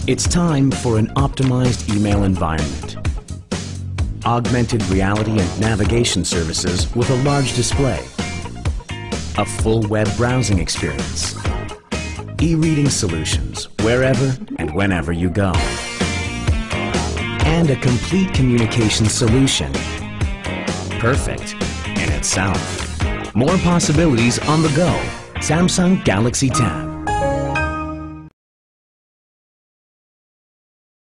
It's time for an optimized email environment. Augmented reality and navigation services with a large display. A full web browsing experience. E-reading solutions wherever and whenever you go. And a complete communication solution. Perfect in itself. More possibilities on the go. Samsung Galaxy Tab.